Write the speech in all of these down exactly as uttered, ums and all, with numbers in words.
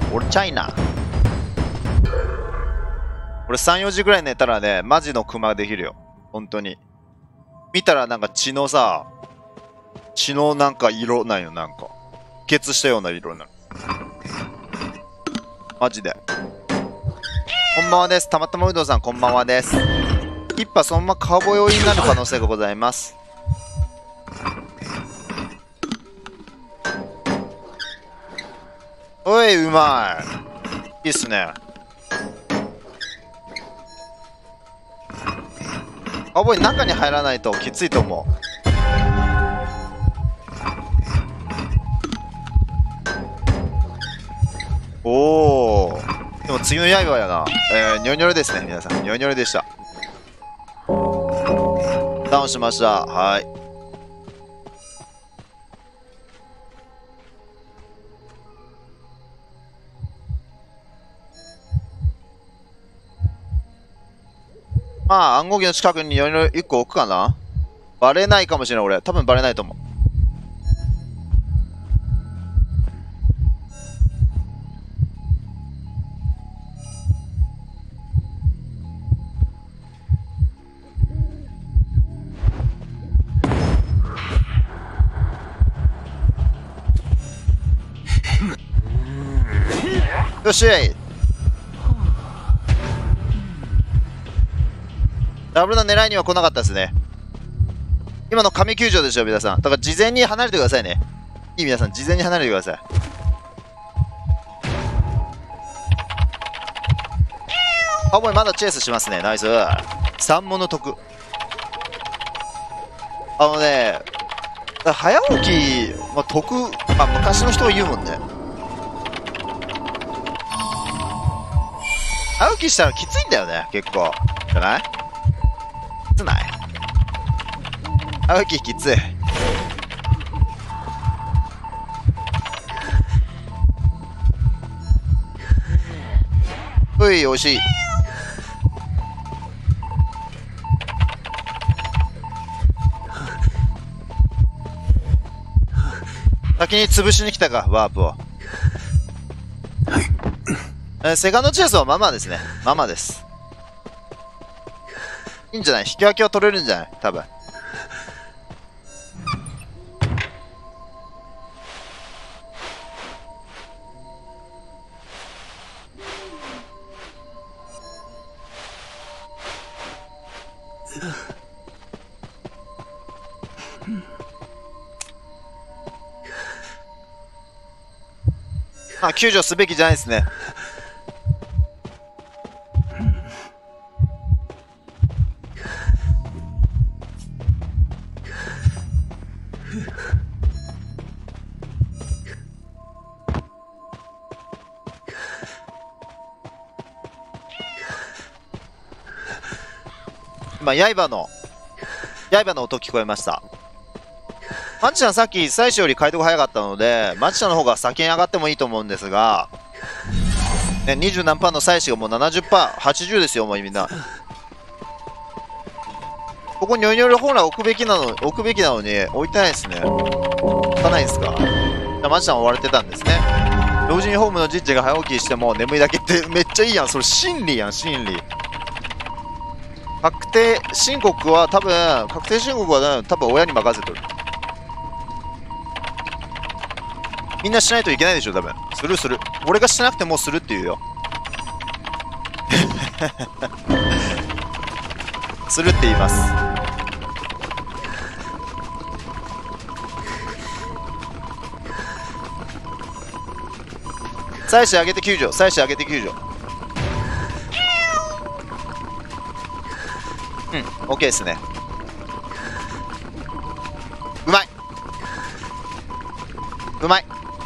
俺チャイナ。俺さん、よじぐらい寝たらね、マジのクマできるよ。本当に。見たらなんか血のさ、血のなんか色なんよ、なんか。血したような色になる。マジで。こんばんはです。たまたまうどんさん、こんばんはです。一派そのままカウボーイ追いになる可能性がございます。おい、うまい。いいっすね。カウボーイ中に入らないときついと思う。おお。でも次の刃やな。えー、ニョニョルですね、皆さん。ニョニョルでした。ダウンしました。はい。まあ、暗号機の近くにニョニョルいっこ置くかな。バレないかもしれない、俺。多分バレないと思う。よしい。ダブルな狙いには来なかったですね。今の神救助でしょ、皆さん。だから事前に離れてくださいね。いい、皆さん、事前に離れてください。カウボーイまだチェイスしますね。ナイス。三問の得。あのね、早起き、まあ、得、まあ、昔の人が言うもんね。早起きしたらきついんだよね、結構。じゃない？きつない？早起ききつい。うい、おいしい。先に潰しに来たか、ワープを。えー、セカンドチェイスはママですね。ママです。いいんじゃない？引き分けは取れるんじゃない？多分。まあ、救助すべきじゃないですね。今、刃の、刃の音聞こえました。マッチさんさっき、最初より解読早かったので、マッチさんの方が先に上がってもいいと思うんですが、ね、にじゅう何パーの妻子がもう ななじゅっパー、はちじゅうですよ、もうみんな。ここにニョニョル本来置くべきなの、置くべきなのに、置いてないですね。置かないですか。じゃあ、マッチさん追われてたんですね。老人ホームのじっちが早起きしても眠いだけってめっちゃいいやん。それ真理やん、真理。確定申告は多分、確定申告は、ね、多分親に任せとる。みんなしないといけないでしょ、多分。するする。俺がしなくてもするって言うよ。するって言います。妻子上げて救助。妻子上げて救助。うん、OK ですね。うまい。うまい。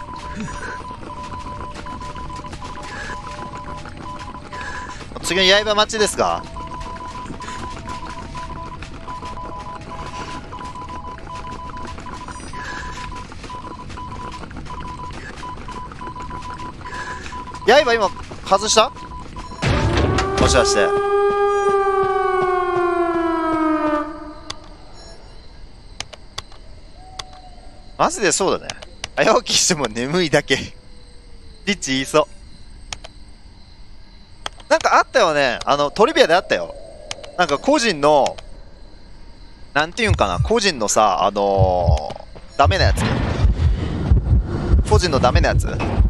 次の刃待ちですか？刃今外した？もしかして。マジでそうだね。早起きしても眠いだけ。リッチ言いそう。 なんかあったよね。あの、トリビアであったよ。なんか個人の、なんていうんかな、個人のさ、あのー、ダメなやつ。個人のダメなやつ。